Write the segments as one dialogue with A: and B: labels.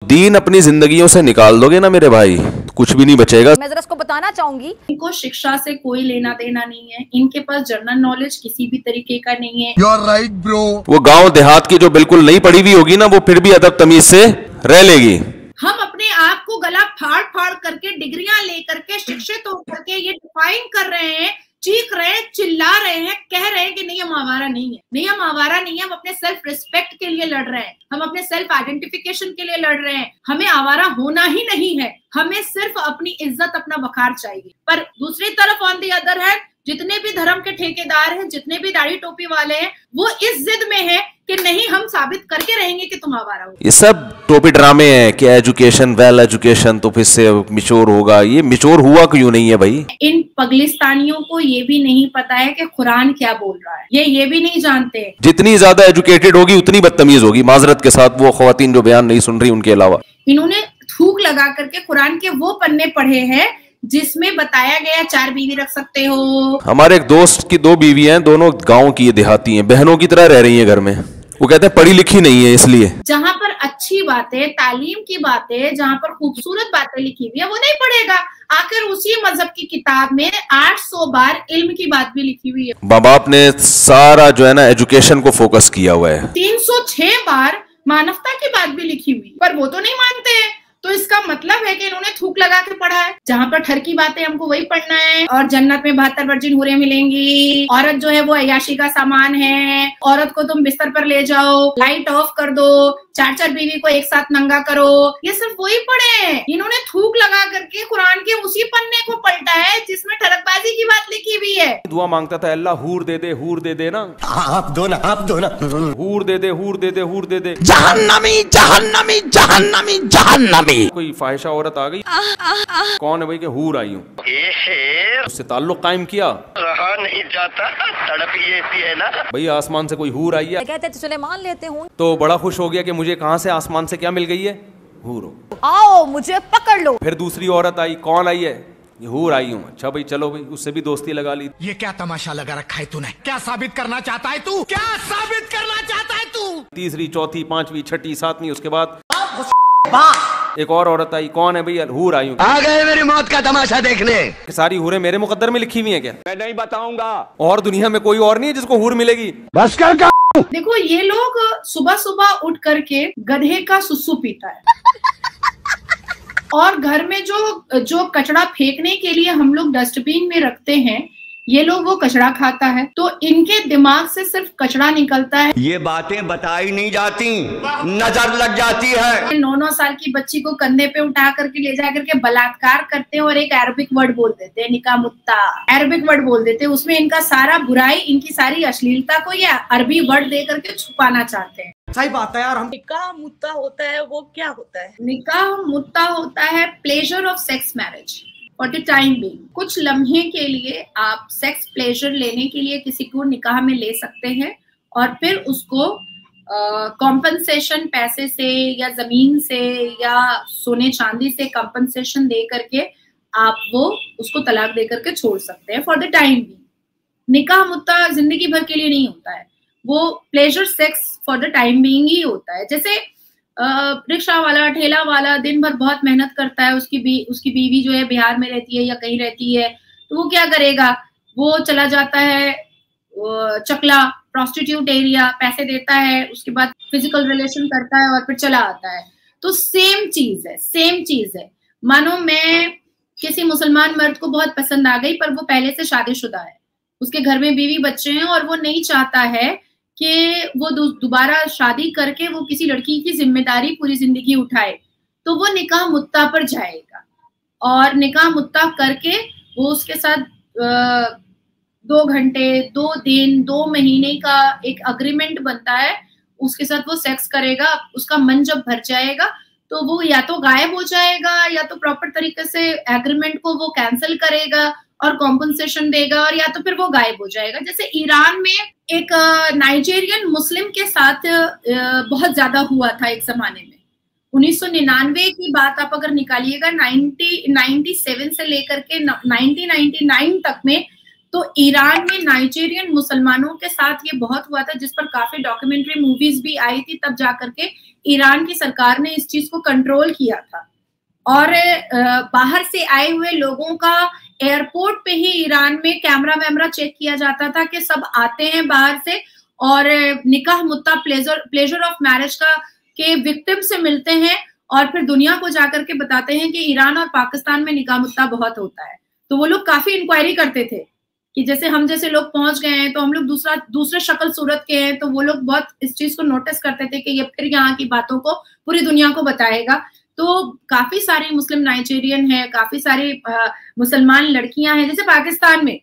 A: दीन अपनी जिंदगियों से निकाल दोगे ना मेरे भाई, कुछ भी नहीं बचेगा।
B: मैं जरा इसको बताना चाहूंगी,
C: इनको शिक्षा से कोई लेना देना नहीं है, इनके पास जनरल नॉलेज किसी भी तरीके का नहीं है।
D: You're right, bro.
A: वो गांव देहात की जो बिल्कुल नहीं पढ़ी हुई होगी ना, वो फिर भी अदब तमीज से रह लेगी।
C: हम अपने आप को गला फाड़ फाड़ करके, डिग्रियां लेकर के, शिक्षित होकर के ये डिफाइन कर रहे हैं, चीख रहे हैं, चिल्ला रहे हैं, कह रहे हैं कि नहीं हम आवारा नहीं है, नहीं हम आवारा नहीं है, हम अपने सेल्फ रिस्पेक्ट के लिए लड़ रहे हैं, हम अपने सेल्फ आइडेंटिफिकेशन के लिए लड़ रहे हैं, हमें आवारा होना ही नहीं है, हमें सिर्फ अपनी इज्जत, अपना वकार चाहिए। पर दूसरी तरफ ऑन दी अदर हैंड जितने भी धर्म के ठेकेदार हैं, जितने भी दाढ़ी टोपी वाले हैं, वो इस जिद में है कि नहीं हम साबित करके रहेंगे कि तुम आवारा हो।
A: ये सब टोपी ड्रामे हैं कि एजुकेशन, वेल एजुकेशन तो फिर से मिच्योर होगा। ये मिच्योर हुआ क्यों नहीं है भाई?
C: इन पगलिस्तानियों को ये भी नहीं पता है कि कुरान क्या बोल रहा है, ये भी नहीं जानते।
A: जितनी ज्यादा एजुकेटेड होगी उतनी बदतमीज होगी, माजरत के साथ, वो खवातीन जो बयान नहीं सुन रही उनके अलावा।
C: इन्होंने थूक लगा करके कुरान के वो पन्ने पढ़े हैं जिसमें बताया गया 4 बीवी रख सकते हो।
A: हमारे एक दोस्त की 2 बीवी हैं, दोनों गांव की देहाती हैं, बहनों की तरह रह रही हैं घर में। वो कहते हैं पढ़ी लिखी नहीं है इसलिए।
C: जहाँ पर अच्छी बातें, तालीम की बातें, जहाँ पर खूबसूरत बातें लिखी हुई है वो नहीं पढ़ेगा। आखिर उसी मजहब की किताब में 800 बार इल्म की बात भी लिखी हुई है।
A: माँ बाप ने सारा जो है ना एजुकेशन को फोकस किया हुआ है।
C: 306 बार मानवता की बात भी लिखी हुई, पर वो तो नहीं मानते हैं। तो इसका मतलब है कि इन्होंने थूक लगा के पढ़ा है। जहाँ पर ठर की बातें हमको वही पढ़ना है, और जन्नत में 72 वर्जिन हूरें मिलेंगी, औरत जो है वो अय्याशी का सामान है, औरत को तुम बिस्तर पर ले जाओ, लाइट ऑफ कर दो, 4-4 बीवी को एक साथ नंगा करो, ये सिर्फ वही पढ़े हैं। इन्होंने थूक लगा करके कुरान के उसी पन्ने को पलटा है जिसमें ठरकबाजी की बात लिखी हुई है।
A: दुआ मांगता था, अल्लाह हूर दे दे, हूर दे दे ना,
D: आप दो ना, आप दो ना,
A: हूर दे दे, हूर दे दे, हूर दे दे।
D: जहन्नमी, जहन्नमी, जहन्नमी, जहन्नमी।
A: कोई फाहिशा औरत आ गई, कौन है भाई? के हूर आई हूँ, उससे ताल्लुक कायम किया,
E: रहा नहीं जाता, तड़प ही ऐसी है ना।
A: भाई आसमान से कोई हूर आई है,
B: कहते हैं चले मान लेते हूँ,
A: तो बड़ा खुश हो गया कि मुझे कहाँ से, आसमान से क्या मिल गई है? हूर हो,
B: आओ मुझे पकड़ लो।
A: फिर दूसरी औरत आई, कौन आई है? ये हूर आई हूँ। अच्छा भाई चलो भाई, उससे भी दोस्ती लगा ली।
D: ये क्या तमाशा लगा रखा है तूने? क्या साबित करना चाहता है तू? क्या साबित करना चाहता है तू?
A: तीसरी, चौथी, 5वीं, 6ठी, 7वीं, उसके बाद एक और औरत आई, कौन है भैया? हूर आई हूँ।
D: आ गए मेरी मौत का तमाशा देखने।
A: सारी हूरें मेरे मुकद्दर में लिखी हुई हैं क्या?
E: मैं नहीं बताऊंगा।
A: और दुनिया में कोई और नहीं है जिसको हूर मिलेगी?
D: बस कर का।
C: देखो ये लोग सुबह सुबह उठ करके गधे का सुसु पीता है, और घर में जो कचरा फेंकने के लिए हम लोग डस्टबिन में रखते हैं, ये लोग वो कचरा खाता है। तो इनके दिमाग से सिर्फ कचरा निकलता है।
E: ये बातें बताई नहीं जाती, नजर लग जाती है।
C: 9-9 साल की बच्ची को कंधे पे उठा करके ले जा करके बलात्कार करते हैं, और एक अरबिक वर्ड बोल देते हैं, निकाह मुत्ता, अरबिक वर्ड बोल देते हैं। उसमें इनका सारा बुराई, इनकी सारी अश्लीलता को ये अरबी वर्ड दे करके छुपाना चाहते हैं।
D: सही बात है यार। हम
F: निकाह मुत्ता होता है, वो क्या होता है?
C: निकाह मुत्ता होता है pleasure of sex marriage for the time being. कुछ लम्हे के लिए आप सेक्स प्लेजर लेने के लिए किसी को निकाह में ले सकते हैं, और फिर उसको कॉम्पनसेशन पैसे से या जमीन से या सोने चांदी से कॉम्पनसेशन दे करके आप वो उसको तलाक दे करके छोड़ सकते हैं फॉर द टाइम बीइंग। निकाह मुत्ता जिंदगी भर के लिए नहीं होता है, वो pleasure sex for the time being ही होता है। जैसे रिक्शा वाला, ठेला वाला दिन भर बहुत मेहनत करता है, उसकी बीवी जो है बिहार में रहती है या कहीं रहती है, तो वो क्या करेगा? वो चला जाता है चकला, प्रोस्टिट्यूट एरिया, पैसे देता है, उसके बाद फिजिकल रिलेशन करता है और फिर चला आता है। तो सेम चीज है, सेम चीज है। मानो मैं किसी मुसलमान मर्द को बहुत पसंद आ गई, पर वो पहले से शादीशुदा है, उसके घर में बीवी बच्चे हैं, और वो नहीं चाहता है कि वो दोबारा शादी करके वो किसी लड़की की जिम्मेदारी पूरी जिंदगी उठाए, तो वो निकाह मुत्ता पर जाएगा, और निकाह मुत्ता करके वो उसके साथ 2 घंटे, 2 दिन, 2 महीने का एक अग्रीमेंट बनता है, उसके साथ वो सेक्स करेगा। उसका मन जब भर जाएगा तो वो या तो गायब हो जाएगा, या तो प्रॉपर तरीके से एग्रीमेंट को वो कैंसिल करेगा और कॉम्पनसेशन देगा, और या तो फिर वो गायब हो जाएगा। जैसे ईरान में एक नाइजेरियन मुस्लिम के साथ बहुत ज्यादा हुआ था एक जमाने में। 1999 की बात आप अगर निकालिएगा, 97 से लेकर के 1999 तक में, तो ईरान में नाइजेरियन मुसलमानों के साथ ये बहुत हुआ था, जिस पर काफी डॉक्यूमेंट्री मूवीज भी आई थी। तब जाकर के ईरान की सरकार ने इस चीज को कंट्रोल किया था और बाहर से आए हुए लोगों का एयरपोर्ट पे ही ईरान में कैमरा वैमरा चेक किया जाता था कि सब आते हैं बाहर से और निकाह मुत्ता प्लेजर ऑफ मैरिज के विक्टिम से मिलते हैं और फिर दुनिया को जाकर के बताते हैं कि ईरान और पाकिस्तान में निकाह मुत्ता बहुत होता है। तो वो लोग काफी इंक्वायरी करते थे कि जैसे हम जैसे लोग पहुंच गए हैं तो हम लोग दूसरे शक्ल सूरत के हैं, तो वो लोग बहुत इस चीज को नोटिस करते थे कि ये फिर यहाँ की बातों को पूरी दुनिया को बताएगा। तो काफी सारी मुस्लिम नाइजीरियन है, काफी सारी मुसलमान लड़कियां हैं। जैसे पाकिस्तान में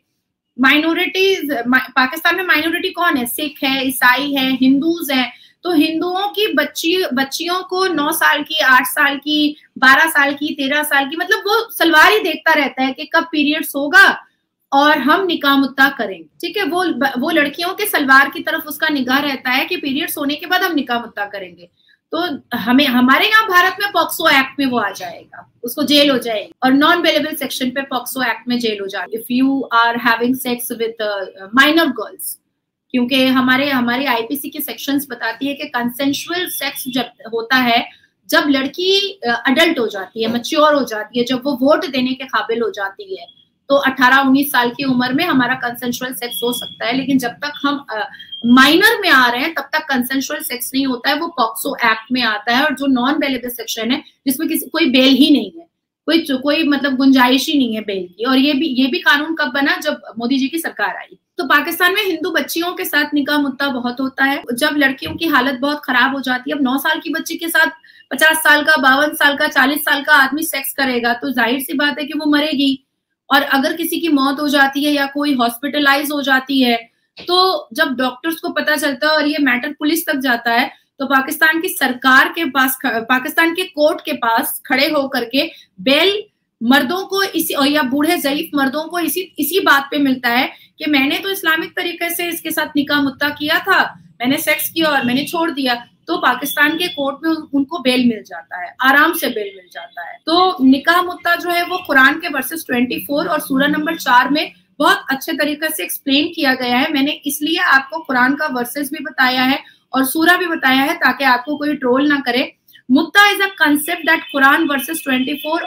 C: माइनॉरिटी कौन है? सिख है, ईसाई है, हिंदूज हैं। तो हिंदुओं की बच्चियों को 9 साल की, 8 साल की, 12 साल की, 13 साल की, मतलब वो सलवार ही देखता रहता है कि कब पीरियड्स होगा और हम निकाह मुत्ता करेंगे। ठीक है, वो लड़कियों के सलवार की तरफ उसका निगाह रहता है कि पीरियड्स होने के बाद हम निकाह मुत्ता करेंगे। तो हमारे यहाँ भारत में पॉक्सो एक्ट में वो आ जाएगा, उसको जेल हो जाएगी और नॉन बेलेबल सेक्शन पे पॉक्सो एक्ट में जेल हो जाएगी if you are having sex with minor girls. क्योंकि हमारी आईपीसी के सेक्शंस बताती है कि कंसेंशुअल सेक्स जब होता है जब लड़की अडल्ट हो जाती है, मैच्योर हो जाती है, जब वो वोट देने के काबिल हो जाती है, तो 18-19 साल की उम्र में हमारा कंसेंशुअल सेक्स हो सकता है। लेकिन जब तक हम माइनर में आ रहे हैं तब तक कंसेंशुअल सेक्स नहीं होता है, वो पॉक्सो एक्ट में आता है। और जो नॉन बेलेबल सेक्शन है जिसमें कोई बेल ही नहीं है, कोई मतलब गुंजाइश ही नहीं है बेल की। और ये भी कानून कब बना? जब मोदी जी की सरकार आई। तो पाकिस्तान में हिंदू बच्चियों के साथ निकाह मुत्ता बहुत होता है जब लड़कियों की हालत बहुत खराब हो जाती है। अब 9 साल की बच्ची के साथ 50 साल का, 52 साल का, 40 साल का आदमी सेक्स करेगा तो जाहिर सी बात है कि वो मरेगी। और अगर किसी की मौत हो जाती है या कोई हॉस्पिटलाइज हो जाती है तो जब डॉक्टर्स को पता चलता है और ये मैटर पुलिस तक जाता है तो पाकिस्तान की सरकार के पास, पाकिस्तान के कोर्ट के पास खड़े होकर के बेल मर्दों को या बूढ़े ज़ईफ मर्दों को इसी बात पे मिलता है कि मैंने तो इस्लामिक तरीके से इसके साथ निकाह मुत्ता किया था, मैंने सेक्स किया और मैंने छोड़ दिया। तो पाकिस्तान के कोर्ट में उनको बेल मिल जाता है, आराम से बेल मिल जाता है। तो निकाह मुत्ता जो है वो कुरान के वर्सेस 24 और सूरा नंबर 4 में बहुत अच्छे तरीके से एक्सप्लेन किया गया है। मैंने इसलिए आपको कुरान का वर्सेस भी बताया है और सूरा भी बताया है ताकि आपको कोई ट्रोल ना करे। मुत्ता is a concept that Quran verses 24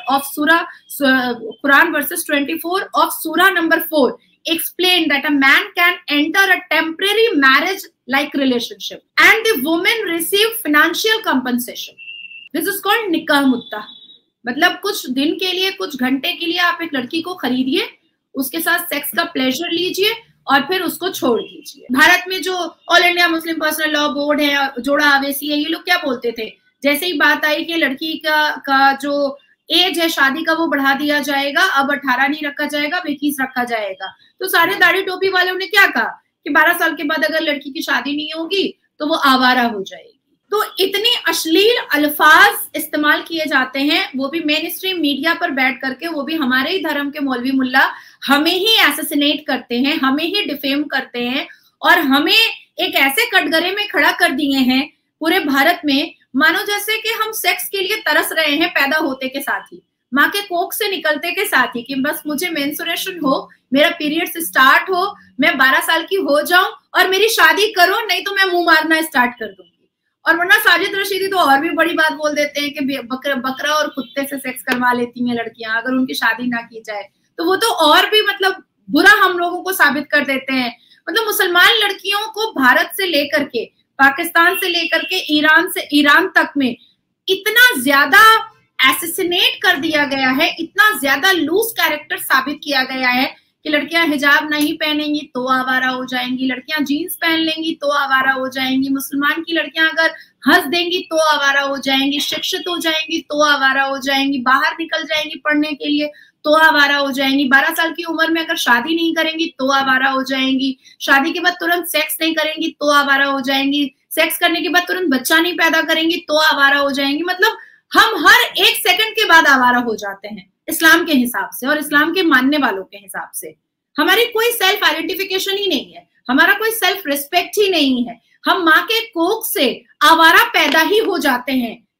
C: of Surah number 4 explain that a man can enter a temporary marriage like relationship and the woman receive financial compensation. This is called nikah mutta. मतलब कुछ दिन के लिए, कुछ घंटे के लिए आप एक लड़की को खरीदिए, उसके साथ सेक्स का प्लेजर लीजिए और फिर उसको छोड़ दीजिए। भारत में जो All India Muslim Personal Law Board है, जोड़ा आवेसी है, ये लोग क्या बोलते थे? जैसे ही बात आई कि लड़की का जो एज है शादी का वो बढ़ा दिया जाएगा, अब 18 नहीं रखा जाएगा, 21 रखा जाएगा, तो सारे दाढ़ी टोपी वालों ने क्या कहा कि 12 साल के बाद अगर लड़की की शादी नहीं होगी तो वो आवारा हो जाएगी। तो इतने अश्लील अल्फाज इस्तेमाल किए जाते हैं, वो भी मेन स्ट्रीम मीडिया पर बैठ करके, वो भी हमारे ही धर्म के मौलवी मुल्ला हमें ही एसेसिनेट करते हैं, हमें ही डिफेम करते हैं और हमें एक ऐसे कटघरे में खड़ा कर दिए हैं पूरे भारत में, मानो जैसे कि हम सेक्स के लिए तरस रहे हैं पैदा होते के साथ ही, माँ के कोख से निकलते के साथ ही, कि बस मुझे मेंस्ट्रुएशन हो, मेरा पीरियड्स स्टार्ट हो, मैं 12 साल की हो जाऊं और मेरी शादी करो, नहीं तो मैं मुंह मारना स्टार्ट कर दूंगी। और वरना साजिद रशीदी तो और भी बड़ी बात बोल देते हैं कि बकरा और कुत्ते से सेक्स करवा लेती हैं लड़कियां अगर उनकी शादी ना की जाए, तो वो तो और भी मतलब बुरा हम लोगों को साबित कर देते हैं। मतलब मुसलमान लड़कियों को भारत से लेकर के, पाकिस्तान से लेकर के ईरान तक में इतना ज्यादा एसेसिनेट कर दिया गया है, इतना ज्यादा लूज कैरेक्टर साबित किया गया है कि लड़कियां हिजाब नहीं पहनेंगी तो आवारा हो जाएंगी, लड़कियां जीन्स पहन लेंगी तो आवारा हो जाएंगी, मुसलमान की लड़कियां अगर हंस देंगी तो आवारा हो जाएंगी, शिक्षित हो जाएंगी तो आवारा हो जाएंगी, बाहर निकल जाएंगी पढ़ने के लिए तो आवारा हो जाएंगी, 12 साल की उम्र में अगर शादी नहीं करेंगी तो आवारा हो जाएंगी, शादी के बाद तुरंत सेक्स नहीं करेंगी तो आवारा हो जाएंगी, सेक्स करने के बाद तुरंत बच्चा नहीं पैदा करेंगी तो आवारा हो जाएंगी। मतलब हम हर 1 सेकंड के बाद आवारा हो जाते हैं इस्लाम के हिसाब से और इस्लाम के मानने वालों के हिसाब से। हमारी कोई सेल्फ आइडेंटिफिकेशन ही नहीं है, हमारा कोई सेल्फ रिस्पेक्ट ही नहीं है, हम माँ के कोख से आवारा पैदा ही हो जाते हैं।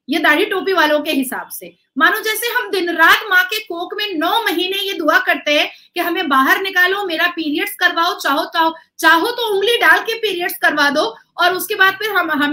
C: ये दाढ़ी टोपी वालों के हिसाब से। मानो जैसे हम दिन रात माँ के कोख में 9 महीने ये दुआ करते हैं कि हमें बाहर निकालो, मेरा पीरियड्स करवाओ, चाहो तो उंगली डाल के पीरियड्स करवा दो और उसके बाद फिर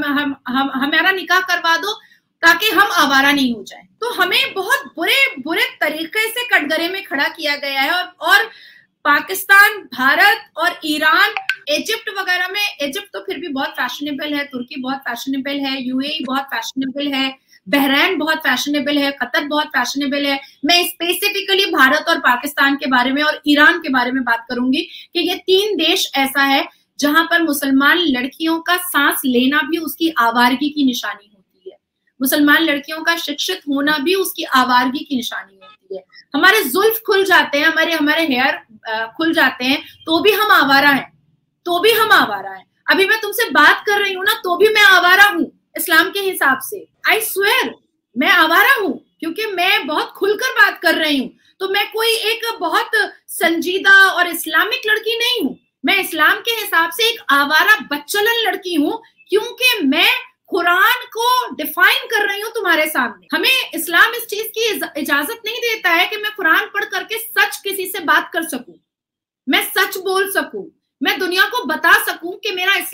C: हमारा निकाह करवा दो ताकि हम आवारा नहीं हो जाए। तो हमें बहुत बुरे तरीके से कटघरे में खड़ा किया गया है। और पाकिस्तान, भारत और ईरान, इजिप्ट वगैरह में, इजिप्ट तो फिर भी बहुत फैशनेबल है, तुर्की बहुत फैशनेबल है, यूएई बहुत फैशनेबल है, बहरीन बहुत फैशनेबल है, कतर बहुत फैशनेबल है। मैं स्पेसिफिकली भारत और पाकिस्तान के बारे में और ईरान के बारे में बात करूंगी कि ये 3 देश ऐसा है जहां पर मुसलमान लड़कियों का सांस लेना भी उसकी आवारगी की निशानी होती है। मुसलमान लड़कियों का शिक्षित होना भी उसकी आवारगी की निशानी होती है। हमारे जुल्फ खुल जाते हैं, हमारे हेयर खुल जाते हैं, तो भी हम आवारा हैं, तो भी हम आवारा हैं। अभी मैं तुमसे बात कर रही हूँ ना, तो भी मैं आवारा हूँ इस्लाम के हिसाब से। आई स्वेयर मैं आवारा हूँ, क्योंकि मैं बहुत खुलकर बात कर रही हूँ। तो मैं कोई एक बहुत संजीदा और इस्लामिक लड़की नहीं हूँ, मैं इस्लाम के हिसाब से एक आवारा बच्चलन लड़की हूँ, क्योंकि मैं कुरान को डिफाइन कर रही हूँ तुम्हारे सामने। हमें इस्लाम इस चीज की इजाजत नहीं देता है कि मैं कुरान पढ़ करके सच किसी से बात कर सकूं, मैं सच बोल सकूं, मैं दुनिया को बता सकूं कि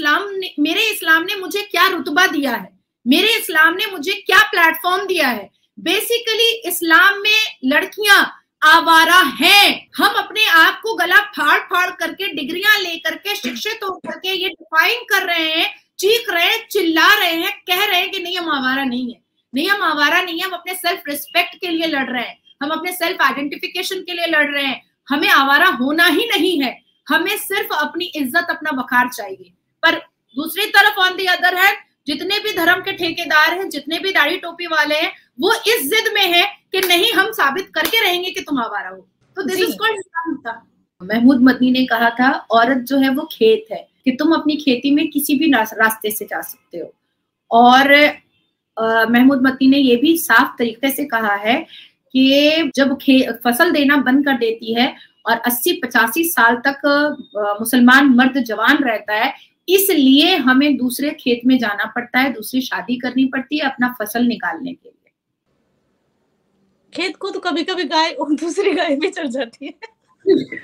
C: मेरे इस्लाम ने मुझे क्या रुतबा दिया है, मेरे इस्लाम ने मुझे क्या प्लेटफॉर्म दिया है। बेसिकली इस्लाम में लड़कियां आवारा हैं। हम अपने आप को गला फाड़ करके, डिग्रियां लेकर के, शिक्षित होकर के ये डिफाइन कर रहे हैं, चीख रहे हैं, चिल्ला रहे हैं, कह रहे हैं कि नहीं हम आवारा नहीं है, नहीं हम आवारा नहीं है, हम अपने सेल्फ रिस्पेक्ट के लिए लड़ रहे हैं, हम अपने सेल्फ आइडेंटिफिकेशन के लिए लड़ रहे हैं। हमें आवारा होना ही नहीं है, हमें सिर्फ अपनी इज्जत, अपना वकार चाहिए। पर दूसरी तरफ ऑन दी अदर है, जितने भी धर्म के ठेकेदार हैं, जितने भी दाढ़ी टोपी वाले हैं, वो इस जिद में है कि नहीं हम साबित करके रहेंगे कि तुम आवारा हो। तो this is called Islam. Mahmood Madani ने कहा था औरत जो है वो खेत है, कि तुम अपनी खेती में किसी भी रास्ते से जा सकते हो। और महमूद मदनी ने ये भी साफ तरीके से कहा है कि जब फसल देना बंद कर देती है और 80-85 साल तक मुसलमान मर्द जवान रहता है, इसलिए हमें दूसरे खेत में जाना पड़ता है, दूसरी शादी करनी पड़ती है अपना फसल निकालने के लिए।
F: खेत को तो कभी कभी गाय और दूसरी गाय भी चढ़ जाती है।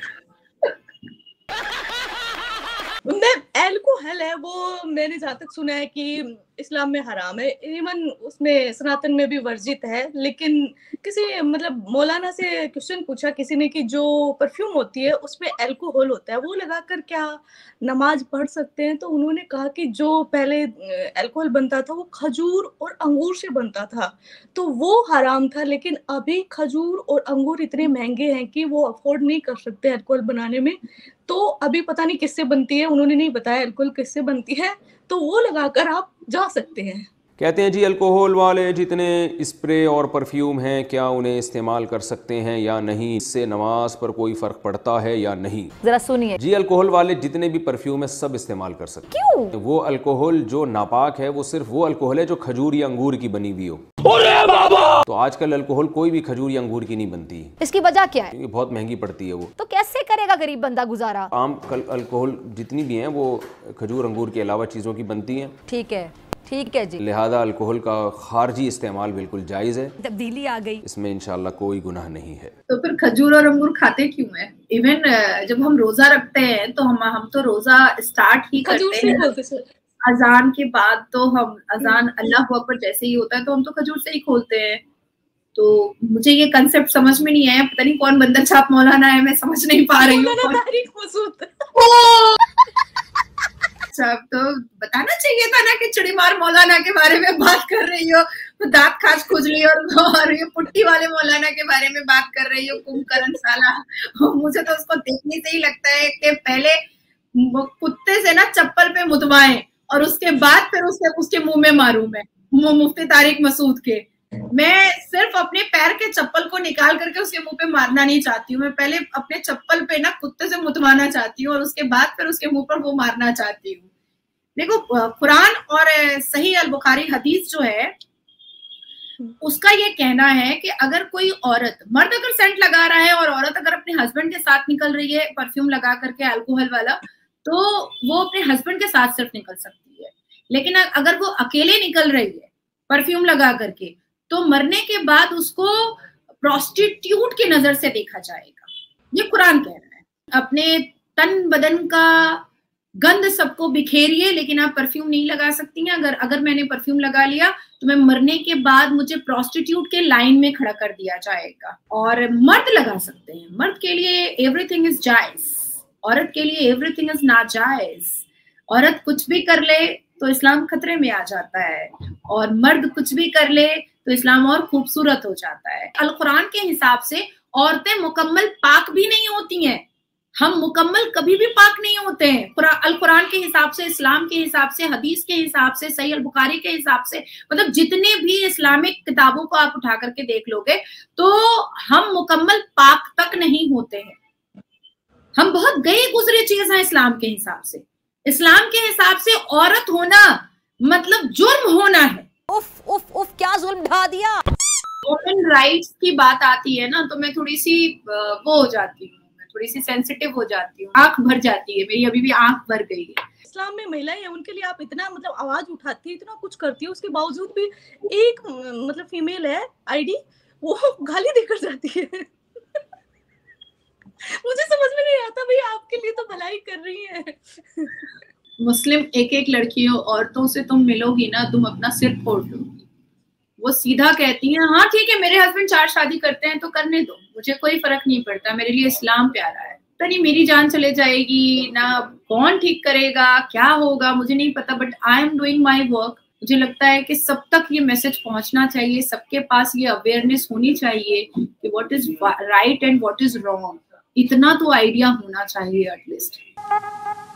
F: एल्कोहल है वो मैंने जहाँ तक सुना है कि इस्लाम में हराम है, इवन उसमें सनातन में भी वर्जित है। लेकिन किसी मतलब मौलाना से क्वेश्चन पूछा किसी ने कि जो परफ्यूम होती है उसमें अल्कोहल होता है, वो लगाकर क्या नमाज पढ़ सकते हैं? तो उन्होंने कहा कि जो पहले अल्कोहल बनता था वो खजूर और अंगूर से बनता था, तो वो हराम था। लेकिन अभी खजूर और अंगूर इतने महंगे हैं कि वो अफोर्ड नहीं कर सकते अल्कोहल बनाने में, तो अभी पता नहीं किससे बनती है, उन्होंने नहीं बताया अल्कोहल किससे बनती है, तो वो लगाकर आप जा सकते हैं।
A: कहते हैं जी अल्कोहल वाले जितने स्प्रे और परफ्यूम हैं, क्या उन्हें इस्तेमाल कर सकते हैं या नहीं, इससे नमाज पर कोई फर्क पड़ता है या नहीं?
B: जरा सुनिए
A: जी, अल्कोहल वाले जितने भी परफ्यूम है सब इस्तेमाल कर सकते हैं। क्यों? वो अल्कोहल जो नापाक है वो सिर्फ वो अल्कोहल है जो खजूर या अंगूर की बनी हुई हो। अरे बाबा! तो आजकल अल्कोहल कोई भी खजूर या अंगूर की नहीं बनती।
B: इसकी वजह क्या है?
A: क्योंकि बहुत महंगी पड़ती है वो।
B: तो कैसे करेगा गरीब बंदा गुजारा?
A: आम अल्कोहल जितनी भी हैं वो खजूर अंगूर के अलावा चीजों की बनती हैं।
B: ठीक है जी।
A: लिहाजा अल्कोहल का खारजी इस्तेमाल बिल्कुल जायज़ है।
B: तब्दीली आ गई, इसमें
A: इंशाल्लाह कोई गुनाह नहीं है।
C: तो फिर खजूर और अंगूर खाते क्यों है? इवन जब हम रोजा रखते हैं तो हम तो रोजा स्टार्ट ही करते हैं अजान के बाद। तो हम अजान अल्लाह अकबर जैसे ही होता है तो हम तो खजूर से ही खोलते हैं। तो मुझे ये कंसेप्ट समझ में नहीं आया, पता नहीं कौन बंदर छाप मौलाना है, मैं समझ नहीं पा रही हूँ। तो बताना चाहिए था ना कि चिड़ीमार मौलाना के बारे में बात कर रही हो, तो दांत खाज खुजली और ये पुट्टी वाले मौलाना के बारे में बात कर रही हो, कुंभकर्ण साला। मुझे तो उसको देखने से ही लगता है कि पहले कुत्ते से ना चप्पल पे मुतवाएं और उसके बाद फिर उसके मुंह में मारूं मैं, मुफ्ती तारिक मसूद के। मैं सिर्फ अपने पैर के चप्पल को निकाल करके उसके मुंह पे मारना नहीं चाहती हूँ, मैं पहले अपने चप्पल पे ना कुत्ते से मुतवाना चाहती हूँ और उसके बाद फिर उसके मुंह पर वो मारना चाहती हूँ। देखो, कुरान और सही अल बुखारी हदीस जो है उसका ये कहना है कि अगर कोई औरत, मर्द अगर सेंट लगा रहा है और औरत अगर अपने हस्बैंड के साथ निकल रही है परफ्यूम लगा करके अल्कोहल वाला, तो वो अपने हस्बैंड के साथ सिर्फ निकल सकती है। लेकिन अगर वो अकेले निकल रही है परफ्यूम लगा करके, तो मरने के बाद उसको प्रोस्टिट्यूट की नजर से देखा जाएगा। ये कुरान कह रहा है। अपने तन बदन का गंध सबको बिखेरिए, लेकिन आप परफ्यूम नहीं लगा सकती हैं। अगर मैंने परफ्यूम लगा लिया तो मैं मरने के बाद मुझे प्रोस्टिट्यूट के लाइन में खड़ा कर दिया जाएगा। और मर्द लगा सकते हैं, मर्द के लिए एवरीथिंग इज जायज, औरत के लिए एवरीथिंग इज नाजायज। औरत कुछ भी कर ले तो इस्लाम खतरे में आ जाता है, और मर्द कुछ भी कर ले तो इस्लाम और खूबसूरत हो जाता है। अल कुरान के हिसाब से औरतें मुकम्मल पाक भी नहीं होती हैं। हम मुकम्मल कभी भी पाक नहीं होते हैं। अल कुरान के हिसाब से, इस्लाम के हिसाब से, हदीस के हिसाब से, सही अल बुखारी के हिसाब से, मतलब जितने भी इस्लामिक किताबों को आप उठा करके देख लोगे तो हम मुकम्मल पाक तक नहीं होते हैं। हम बहुत गए गुजरे चीज हैं इस्लाम के हिसाब से। इस्लाम के हिसाब से औरत होना मतलब जुर्म होना है।
B: उफ उफ उफ, क्या जुल्म ढा दिया।
C: वुमेन राइट्स की बात आती है ना, तो मैं थोड़ी सी वो हो जाती हूँ, थोड़ी सी सेंसिटिव हो जाती हूँ, आंख भर जाती है मेरी, अभी भी आंख भर गई है।
F: इस्लाम में महिलाएं हैं, उनके लिए आप इतना मतलब आवाज उठाती है, इतना कुछ करती है, उसके बावजूद भी एक मतलब फीमेल है आईडी, वो गाली देकर जाती है। मुझे समझ में नहीं आता, भाई आपके लिए तो भलाई कर रही है।
C: मुस्लिम एक लड़कियों औरतों से तुम मिलोगी ना, तुम अपना सिर फोड़ लोगी। वो सीधा कहती हैं, हाँ ठीक है, मेरे हस्बैंड 4 शादी करते हैं तो करने दो, मुझे कोई फर्क नहीं पड़ता, मेरे लिए इस्लाम प्यारा है। पता नहीं मेरी जान चले जाएगी ना, कौन ठीक करेगा, क्या होगा मुझे नहीं पता, but I am doing my work. मुझे लगता है कि सब तक ये मैसेज पहुंचना चाहिए, सबके पास ये अवेयरनेस होनी चाहिए कि what is right and what is wrong. इतना तो आइडिया होना चाहिए एटलीस्ट।